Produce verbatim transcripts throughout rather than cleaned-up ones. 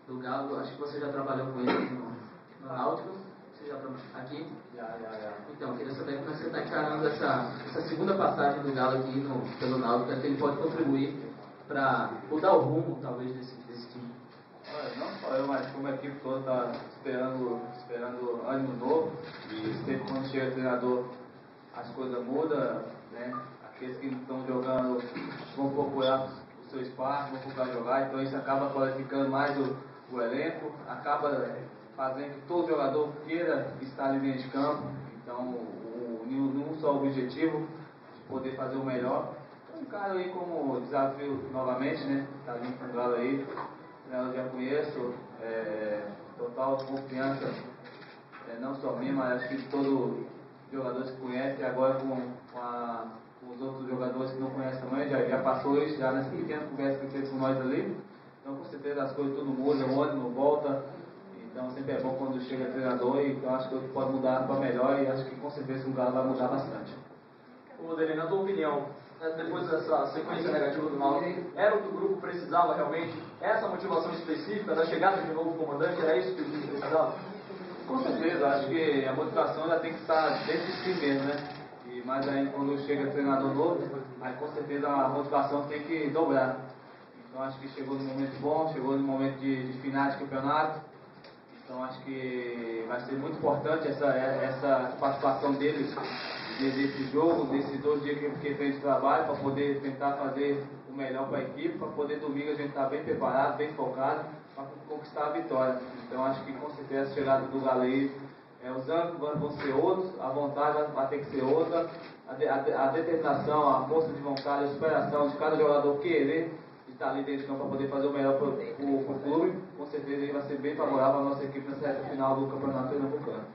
do Galo. Acho que você já trabalhou com ele no, no Náutico. Você já trabalhou aqui? Já, já, já. Então, queria saber como você está encarando essa, essa segunda passagem do Galo aqui no, pelo Náutico. Acho que ele pode contribuir para mudar o rumo, talvez, desse, desse time. Olha, não só eu, mas como a equipe toda está esperando, esperando ânimo novo. E sempre quando chega o treinador, as coisas mudam, né? Aqueles que estão jogando vão procurar o seu espaço, vão procurar jogar, então isso acaba qualificando mais o, o elenco, acaba fazendo que todo jogador queira estar ali dentro de campo. Então, o, o, um só objetivo de poder fazer o melhor. Então, um cara aí como desafio novamente, né? Tá junto com o Galo aí, eu já conheço, é, total confiança, é, não só minha, mas acho que de todos os jogadores que conhecem, agora com, com, a, com os outros jogadores que não conhecem também, já, já passou isso, já nessa pequena conversa que fez com nós ali. Então, com certeza as coisas tudo muda, o ânimo volta. Então sempre é bom quando chega treinador, e então acho que pode mudar para melhor, e acho que com certeza o Galo vai mudar bastante. Ô Dele, na tua opinião, depois dessa sequência negativa do Náutico, era o que o grupo precisava realmente? Essa motivação específica da chegada de novo comandante, era isso que o time precisava? Com certeza, acho que a motivação já tem que estar dentro de si mesmo, né? E mais aí quando chega treinador novo, aí com certeza a motivação tem que dobrar. Então acho que chegou no momento bom, chegou no momento de, de finais de campeonato. Então acho que vai ser muito importante essa, essa participação deles nesse jogo, nesses dois dias que, que fez de trabalho, para poder tentar fazer o melhor para a equipe, para poder domingo a gente estar bem preparado, bem focado, para conquistar a vitória. Então acho que com certeza a chegada do Galo aí, é, os ânimos vão ser outros, a vontade vai ter que ser outra, a, de, a, a determinação, a força de vontade, a superação de cada jogador querer estar ali dentro de campo para poder fazer o melhor para o clube, com certeza ele vai ser bem favorável à nossa equipe nessa reta final do Campeonato Pernambucano.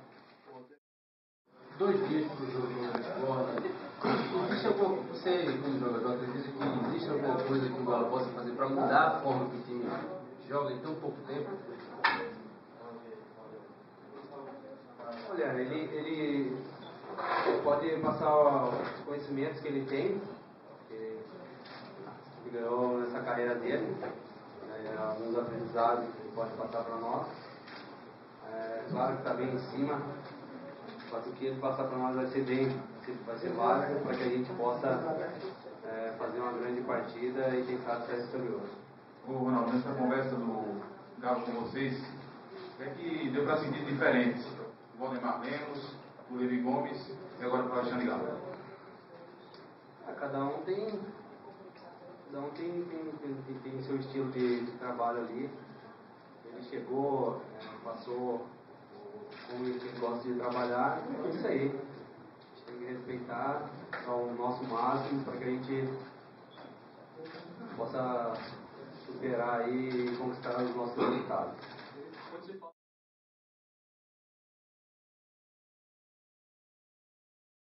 Dois dias para o jogo do Sport. Existe alguma, você, como jogador, acredita que existe alguma coisa que o Galo possa fazer para mudar a forma que o time joga em tão pouco tempo? Olha, ele, ele pode passar os conhecimentos que ele tem, que ele ganhou nessa carreira dele, né, alguns aprendizados que ele pode passar para nós. É, claro que está bem em cima, mas o que ele passar para nós vai ser bem, vai ser válido para que a gente possa é, fazer uma grande partida e quem sabe sair vitorioso. Ô Ronaldo, nessa conversa do Galo com vocês, é que deu para sentir diferentes. O Valdemar Lemos, o Levi Gomes e agora para o Alexandre Galo. É, cada um tem, cada um tem, tem, tem, tem seu estilo de, de trabalho ali. Ele chegou, é, passou como ele gosta de trabalhar, é isso aí. A gente tem que respeitar ao nosso máximo para que a gente possa superar aí e conquistar os nossos resultados.